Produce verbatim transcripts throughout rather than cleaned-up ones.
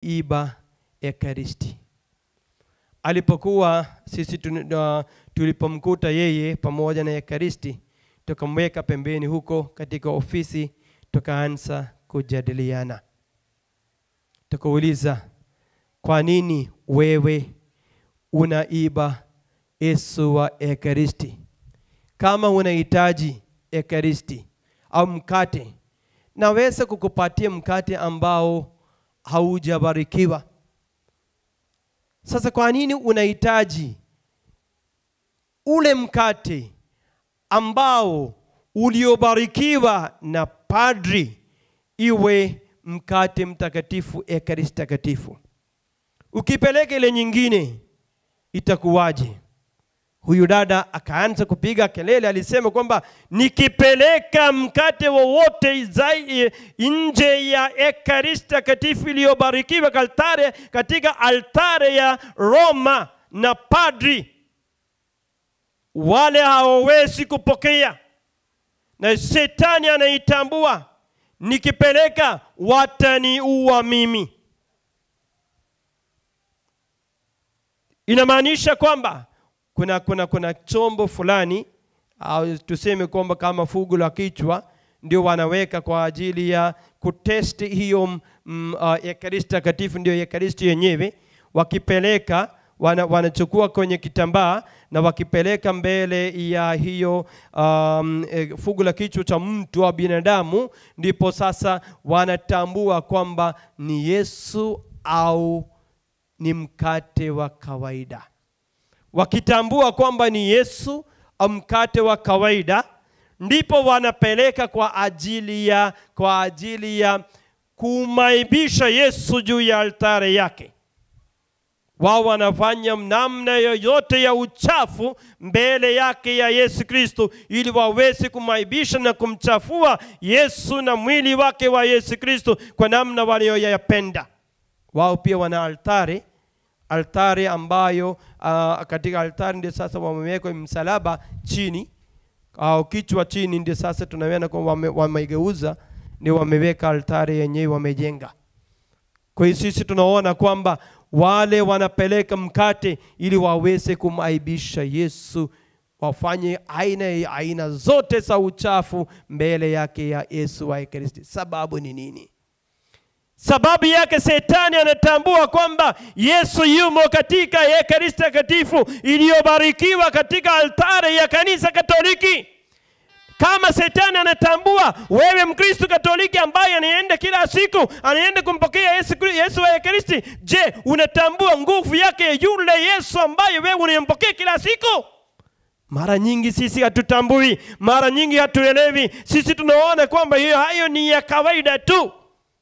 kuiba Ekaristi. Alipokuwa sisi tulipomkuta yeye pamoja na Ekaristi, tukamweka pembeni huko katika ofisi, tukaanza kujadiliana. Tukauliza, kwa nini wewe unaiba Yesu wa Ekaristi? Kama unahitaji Ekaristi au mkate, naweza kukupatia mkate ambao haujabarikiwa. Sasa kwa nini unahitaji ule mkate ambao uliobarikiwa na padri iwe mkate mtakatifu, Ekaristi takatifu? Ukipeleka ile nyingine itakuwaje? Huyu dada akaanza kupiga kelele. Alisema kwamba nikipeleka mkate wowote nje ya Ekaristi takatifu iliyobarikiwa altare, katika altare ya Roma na padri, wale hawawezi kupokea. Na Shetani anaitambua, nikipeleka wataniua mimi. Inamaanisha kwamba kuna kuna kuna chombo fulani, au tuseme kwamba kama fugu la kichwa, ndio wanaweka kwa ajili ya kutesti hiyo mm, uh, Ekaristi takatifu, ndio Ekaristi yenyewe. Wakipeleka wana, wanachukua kwenye kitambaa na wakipeleka mbele ya hiyo um, fugu la kichwa cha mtu wa binadamu, ndipo sasa wanatambua kwamba ni Yesu au ni mkate wa kawaida. Wakitambua kwamba ni Yesu au mkate wa kawaida, ndipo wanapeleka kwa ajili ya kwa ajili ya kumaibisha Yesu juu ya altare yake. Wao wanafanya namna yoyote ya uchafu mbele yake ya Yesu Kristo, ili waweze kumaibisha na kumchafua Yesu na mwili wake wa Yesu Kristo kwa namna walioyapenda. Wao pia wana altare, altare ambayo uh, katika altare ndio sasa wameweka msalaba chini au kichwa chini, ndio sasa tunaona kwamba wame, wamegeuza, ndio wameweka altare yenyewe wamejenga. Kwa hiyo sisi tunaona kwamba wale wanapeleka mkate ili waweze kumaibisha Yesu, wafanye aina aina zote za uchafu mbele yake ya Yesu wa Ekaristi. Sababu ni nini? Sababu yake Shetani anatambua kwamba Yesu yumo katika Ekaristi takatifu iliyobarikiwa katika altare ya kanisa Katoliki. Kama Shetani anatambua wewe Mkristo Katoliki ambaye anaenda kila siku, anaenda kumpokea Yesu, Yesu wa Ekaristi, je, unatambua nguvu yake yule Yesu ambaye wewe unampokea kila siku? Mara nyingi sisi hatutambui, mara nyingi hatuelewi. Sisi tunaona kwamba hiyo hayo ni ya kawaida tu.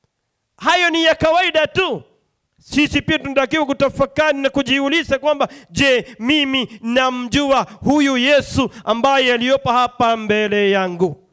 Hayo ni ya kawaida tu. Sisi pia tunatakiwa kutafakari na kujiuliza kwamba, je, mimi namjua huyu Yesu ambaye aliyopo hapa mbele yangu?